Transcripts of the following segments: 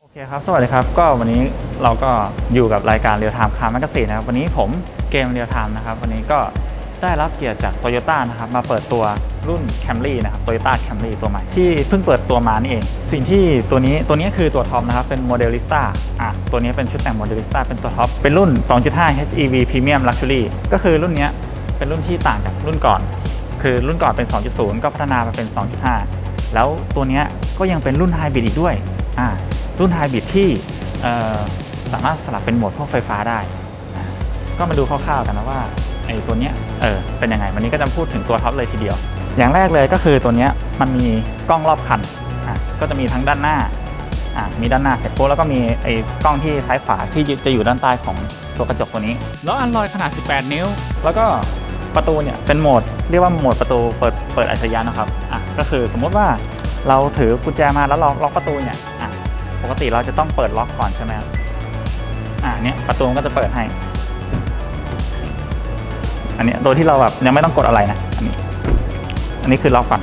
โอเคครับสวัสดีครับก็วันนี้เราก็อยู่กับรายการ Real Time Car Magazine นะครับวันนี้ผมเกม Real Time นะครับวันนี้ก็ได้รับเกียรติจาก Toyota นะครับมาเปิดตัวรุ่น Camry นะครับ Toyota Camry ตัวใหม่ที่เพิ่งเปิดตัวมานี่เองสิ่งที่ตัวนี้คือตัวท็อปนะครับเป็น Modelista ตัวนี้เป็นชุดแต่ง Modelista เป็นตัวท็อปเป็นรุ่น 2.5 HEV Premium Luxury ก็คือรุ่นนี้เป็นรุ่นที่ต่างจากรุ่นก่อนคือรุ่นก่อนเป็น 2.0 ก็พัฒนามาเป็น 2.5 แล้วตัวนี้ก็ยังเป็นรุ่นไฮบริดอีกด้วยรุ่นไฮบริดที่สามารถสลับเป็นโหมดพวกไฟฟ้าได้ก็มาดูคร่าวๆกันนะว่าไอ้ตัวเนี้ยเป็นยังไงวันนี้ก็จะพูดถึงตัวท็อปเลยทีเดียวอย่างแรกเลยก็คือตัวเนี้ยมันมีกล้องรอบคันก็จะมีทั้งด้านหน้ามีด้านหน้าเสร็จปุ๊บแล้วก็มีไอ้กล้องที่ซ้ายขวาที่จะอยู่ด้านใต้ของตัวกระจกตัวนี้แล้วอันลอยขนาด18นิ้วแล้วก็ประตูเนี่ยเป็นโหมดเรียกว่าโหมดประตูเปิดอัจฉริยะนะครับก็คือสมมติว่าเราถือกุญแจมาแล้วล็อกประตูเนี่ยปกติเราจะต้องเปิดล็อกก่อนใช่ไหมเนี่ยประตูก็จะเปิดให้อันนี้โดยที่เราแบบยังไม่ต้องกดอะไรนะอันนี้คือล็อกก่อน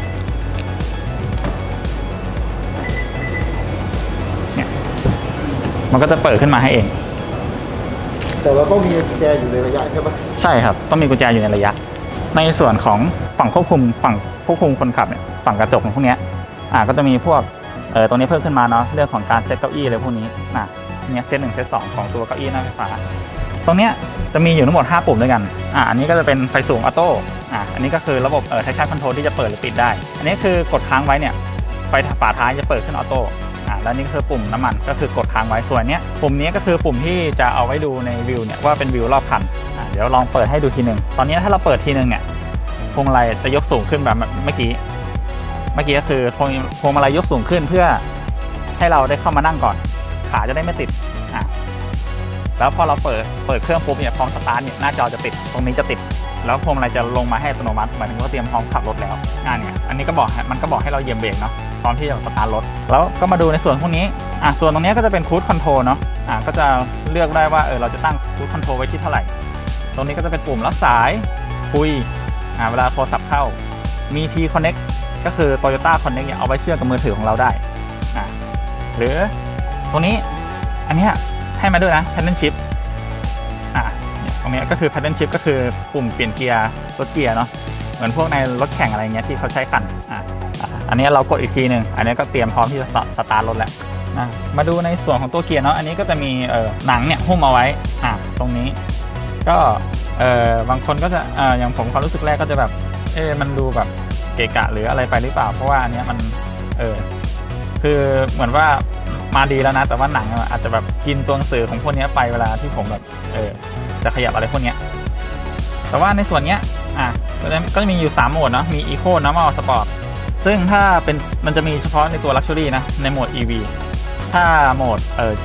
เนี่ยมันก็จะเปิดขึ้นมาให้เองแต่เราต้องมีกุญแจอยู่ในระยะใช่ไหมใช่ครับต้องมีกุญแจอยู่ในระยะในส่วนของฝั่งควบคุมคนขับเนี่ยฝั่งกระจกพวกนี้ก็จะมีพวกตรงนี้เพิ่มขึ้นมาเนาะเรื่องของการเซตเก้าอี้อะไรพวกนี้เนี่ยเซต1เซต2ของตัวเก้าอี้หน้าไฟฟ้าตรงเนี้ยจะมีอยู่ทั้งหมด5ปุ่มด้วยกันอันนี้ก็จะเป็นไฟสูงออโต้อันนี้ก็คือระบบtraction control ที่จะเปิดหรือปิดได้อันนี้คือกดค้างไว้เนี่ยไฟฝาท้ายจะเปิดขึ้นออโต้แล้วนี่คือปุ่มน้ำมันก็คือกดค้างไว้ส่วนนี้ปุ่มนี้ก็คือปุ่มที่จะเอาไว้ดูในวิวเนี่ยว่าเป็นวิวรอบคันเดี๋ยวลองเปิดให้ดูทีหนึ่งตอนนี้ถ้าเราเปิดทีหนึ่งเนี่ยพวงมาลัยจะยกสูงขึ้นแบบเมื่อกี้ก็คือพวงมาลัยยกสูงขึ้นเพื่อให้เราได้เข้ามานั่งก่อนขาจะได้ไม่ติดแล้วพอเราเปิดเครื่องปุ๊บเนี่ยพร้อมสตาร์ทเนี่ยหน้าจอจะติดตรงนี้จะติดแล้วพวงมาลัยจะลงมาให้อัตโนมัติหมายถึงว่าเตรียมพร้อมขับรถแล้วเนี่ยอันนี้ก็มันก็บอกให้เราเหยียบเบรกเนาะพร้อมที่จะสตาร์ทรถแล้วก็มาดูในส่วนพวกนี้ส่วนตรงนี้ก็จะเป็นคูดคอนโทรลเนาะก็จะเลือกได้ว่าเราจะตั้งคูดคอนโทรลไว้ที่เท่าไหร่ตรงนี้ก็จะเป็นปุ่มรับสายคุยเวลาโทรศัพท์เข้ามี T Connect ก็คือ Toyota Connect เนี่ยเอาไว้เชื่อมกับมือถือของเราได้หรือตรงนี้อันนี้ให้มาด้วยนะ Paddle Shift ตรงนี้ก็คือ Paddle Shift ก็คือปุ่มเปลี่ยนเกียร์รถเกียร์เนาะเหมือนพวกในรถแข่งอะไรเงี้ยที่เขาใช้กันอันนี้เรากดอีกทีหนึ่งอันนี้ก็เตรียมพร้อมที่จะสตาร์ทรถแล้วมาดูในส่วนของตัวเกียร์เนาะอันนี้ก็จะมีหนังเนี่ยหุ้มเอาไว้ตรงนี้ก็บางคนก็จะอย่างผมความรู้สึกแรกก็จะแบบมันดูแบบเกะกะหรืออะไรไปหรือเปล่าเพราะว่าอันนี้มันคือเหมือนว่ามาดีแล้วนะแต่ว่าหนังอาจจะแบบกินตัวหนังสือของพวกนี้ไปเวลาที่ผมแบบจะขยับอะไรพวกนี้แต่ว่าในส่วนนี้ก็จะมีอยู่3โหมดเนาะมี Eco Normal Sport ซึ่งถ้าเป็นมันจะมีเฉพาะในตัว Luxury นะในโหมด EV ถ้าโหมด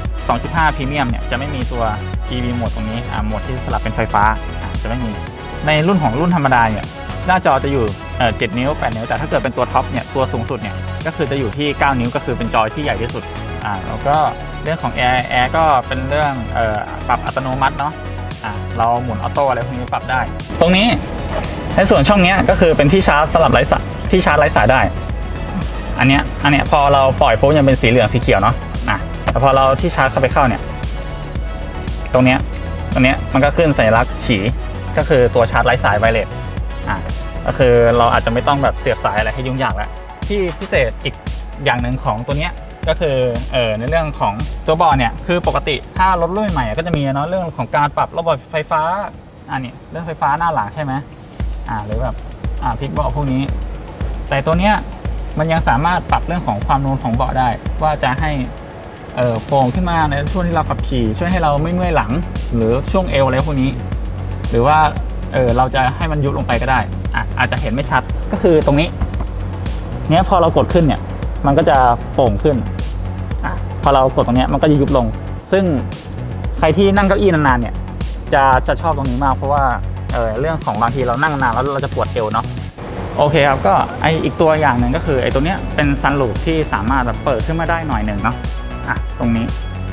2.5 Premium เนี่ยจะไม่มีตัว EV โหมดตรงนี้โหมดที่สลับเป็นไฟฟ้าจะไม่มีในรุ่นธรรมดาเนี่ยหน้าจอจะอยู่7 นิ้ว 8 นิ้วแต่ถ้าเกิดเป็นตัวท็อปเนี่ยตัวสูงสุดเนี่ยก็คือจะอยู่ที่9 นิ้วก็คือเป็นจอที่ใหญ่ที่สุดแล้วก็เรื่องของแอร์ก็เป็นเรื่องปรับอัตโนมัติเนาะเราหมุนออโต้อะไรพวกนี้ปรับได้ตรงนี้ในส่วนช่องนี้ก็คือเป็นที่ชาร์จสลับไร้สายที่ชาร์จไร้สายได้อันเนี้ยพอเราปล่อยปุ๊บยังเป็นสีเหลืองสีเขียวเนาะแต่พอเราที่ชาร์จเข้าไปเข้าเนี่ยตรงเนี้ยมันก็ขึ้นสัญลักษณ์ฉีก็คือตัวชาร์จไร้สายไวเลสก็คือเราอาจจะไม่ต้องแบบเสียบสายอะไรให้ยุ่งยากแล้วที่พิเศษอีกอย่างหนึ่งของตัวเนี้ยก็คือในเรื่องของตัวเบาะเนี่ยคือปกติถ้ารถรุ่นใหม่ก็จะมีเนาะเรื่องของการปรับระบบไฟฟ้านี่เรื่องไฟฟ้าหน้าหลังใช่ไหมหรือแบบพลิกเบาะพวกนี้แต่ตัวเนี้ยมันยังสามารถปรับเรื่องของความนูนของเบาะได้ว่าจะให้โป่งขึ้นมาในช่วงที่เราขับขี่ช่วยให้เราไม่เมื่อยหลังหรือช่วงเอวอะไรพวกนี้หรือว่าเราจะให้มันยุบลงไปก็ได้อาจจะเห็นไม่ชัดก็คือตรงนี้เนี้ยพอเรากดขึ้นเนี่ยมันก็จะโป่งขึ้นพอเรากดตรงนี้มันก็จะยุบลงซึ่งใครที่นั่งเก้าอี้นานๆเนี่ยจะชอบตรงนี้มากเพราะว่าเรื่องของบางทีเรานั่งนานแล้วเราจะปวดเอวเนาะโอเคครับก็อีกตัวอย่างหนึ่งก็คือตัวเนี้ยเป็นซันรูฟที่สามารถแบบเปิดขึ้นมาได้หน่อยหนึ่งเนาะตรงนี้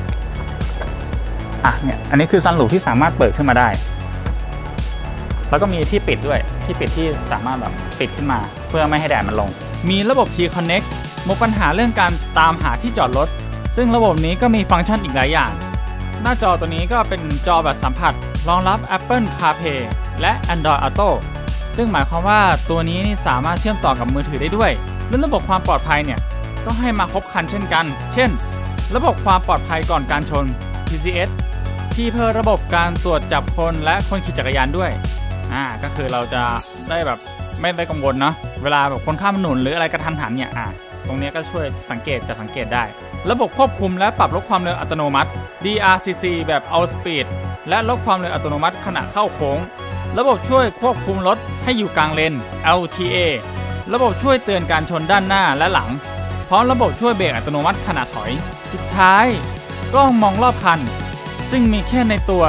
เนี่ยอันนี้คือซันรูฟที่สามารถเปิดขึ้นมาได้แล้วก็มีที่ปิดด้วยที่ปิดที่สามารถแบบปิดขึ้นมาเพื่อไม่ให้แดดมันลงมีระบบ T Connect หมดปัญหาเรื่องการตามหาที่จอดรถซึ่งระบบนี้ก็มีฟังก์ชันอีกหลายอย่างหน้าจอตัวนี้ก็เป็นจอแบบสัมผัสรองรับ Apple CarPlay และ Android Auto ซึ่งหมายความว่าตัวนี้นี่สามารถเชื่อมต่อกับมือถือได้ด้วยและระบบความปลอดภัยเนี่ยก็ให้มาครบครันเช่นกันเช่นระบบความปลอดภัยก่อนการชน PCS ที่เพิ่มระบบการตรวจจับคนและคนขี่จักรยานด้วยก็คือเราจะได้แบบไม่ได้กังวลเนาะเวลาแบบคนข้ามถนนหรืออะไรกระทันหันเนี่ยตรงนี้ก็ช่วยสังเกตได้ระบบควบคุมและปรับลดความเร็วอัตโนมัติ DRCC แบบ All Speed และลดความเร็วอัตโนมัติขณะเข้าโค้งระบบช่วยควบคุมรถให้อยู่กลางเลน LTA ระบบช่วยเตือนการชนด้านหน้าและหลังพร้อมระบบช่วยเบรกอัตโนมัติขณะถอยสุดท้ายกล้องมองรอบคันซึ่งมีแค่ในตัว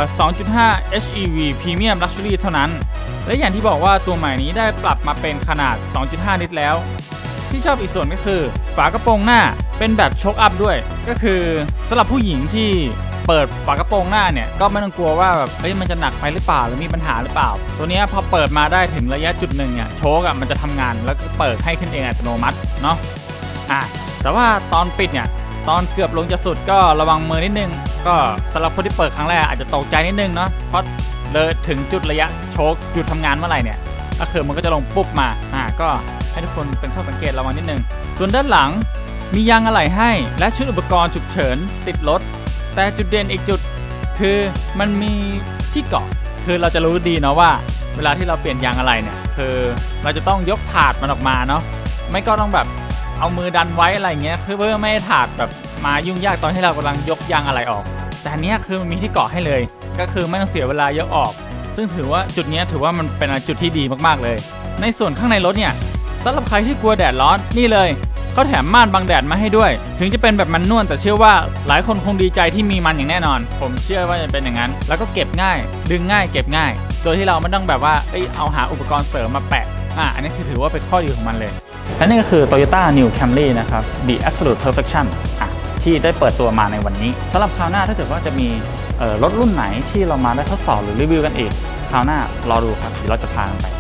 2.5 HEV Premium Luxury เท่านั้นและอย่างที่บอกว่าตัวใหม่นี้ได้ปรับมาเป็นขนาด 2.5 ลิตรแล้วที่ชอบอีกส่วนก็คือฝากระโปรงหน้าเป็นแบบโชคอัพด้วยก็คือสำหรับผู้หญิงที่เปิดฝากระโปรงหน้าเนี่ยก็ไม่ต้องกลัวว่าแบบมันจะหนักไปหรือเปล่าหรือมีปัญหาหรือเปล่าตัวนี้พอเปิดมาได้ถึงระยะจุดหนึ่งเนี่ยโชคมันจะทำงานแล้วก็เปิดให้ขึ้นเองอัตโนมัติเนาะแต่ว่าตอนปิดเนี่ยตอนเกือบลงจะสุดก็ระวังมือนิดนึงก็สำหรับคนที่เปิดครั้งแรกอาจจะตกใจนิดนึงเนาะเพราะเลยถึงจุดระยะโชคหยุดทำงานเมื่อไหร่เนี่ยก็คือมันก็จะลงปุ๊บมาก็ให้ทุกคนเป็นข้อสังเกตระวังนิดนึงส่วนด้านหลังมียางอะไหล่ให้และชุดอุปกรณ์ฉุกเฉินติดรถแต่จุดเด่นอีกจุดคือมันมีที่เกาะคือเราจะรู้ดีเนาะว่าเวลาที่เราเปลี่ยนยางอะไหล่เนี่ยคือเราจะต้องยกถาดมันออกมาเนาะไม่ก็ต้องแบบเอามือดันไว้อะไรเงี้ยคือเพื่อไม่ให้ถาดแบบมายุ่งยากตอนที่เรากำลังยกยางอะไหล่ออกแต่อันนี้คือมันมีที่เกาะให้เลยก็คือไม่ต้องเสียเวลายกออกซึ่งถือว่าจุดนี้ถือว่ามันเป็นจุดที่ดีมากๆเลยในส่วนข้างในรถเนี่ยสำหรับใครที่กลัวแดดร้อนนี่เลยเขาแถมม่านบังแดดมาให้ด้วยถึงจะเป็นแบบมันนวลแต่เชื่อว่าหลายคนคงดีใจที่มีมันอย่างแน่นอนผมเชื่อว่าจะเป็นอย่างนั้นแล้วก็เก็บง่ายดึงง่ายเก็บง่ายโดยที่เราไม่ต้องแบบว่าเอาหาอุปกรณ์เสริมมาแปะอันนี้คือถือว่าเป็นข้อดีของมันเลยและนี่ก็คือ Toyota New Camry นะครับ The Absolute Perfection ที่ได้เปิดตัวมาในวันนี้สำหรับคราวหน้าถ้าเกิดว่าจะมีรถรุ่นไหนที่เรามาได้ทดสอบหรือรีวิวกันอีกคราวหน้ารอดูครับเดี๋ยวเราจะพากันไป